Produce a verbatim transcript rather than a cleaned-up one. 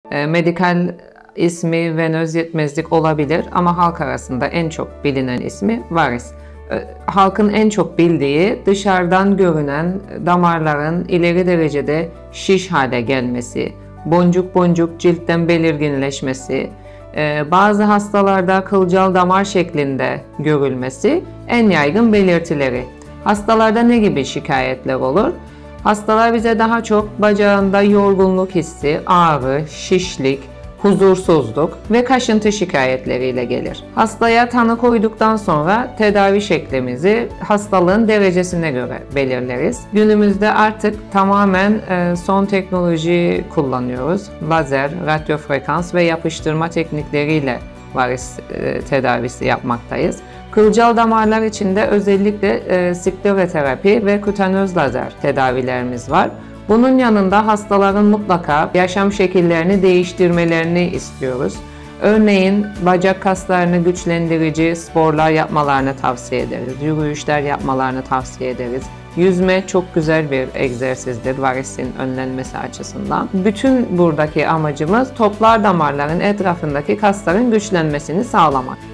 E, medikal ismi venöz yetmezlik olabilir ama halk arasında en çok bilinen ismi varis. E, halkın en çok bildiği dışarıdan görünen damarların ileri derecede şiş hale gelmesi, boncuk boncuk ciltten belirginleşmesi, e, bazı hastalarda kılcal damar şeklinde görülmesi en yaygın belirtileri. Hastalarda ne gibi şikayetler olur? Hastalar bize daha çok bacağında yorgunluk hissi, ağrı, şişlik, huzursuzluk ve kaşıntı şikayetleriyle gelir. Hastaya tanı koyduktan sonra tedavi şeklimizi hastalığın derecesine göre belirleriz. Günümüzde artık tamamen son teknoloji kullanıyoruz. Lazer, radyofrekans ve yapıştırma teknikleriyle varis tedavisi yapmaktayız. Kılcal damarlar için de özellikle e, skleroterapi ve kutanöz lazer tedavilerimiz var. Bunun yanında hastaların mutlaka yaşam şekillerini değiştirmelerini istiyoruz. Örneğin bacak kaslarını güçlendirici sporlar yapmalarını tavsiye ederiz. Yürüyüşler yapmalarını tavsiye ederiz. Yüzme çok güzel bir egzersizdir varisin önlenmesi açısından. Bütün buradaki amacımız toplar damarların etrafındaki kasların güçlenmesini sağlamak.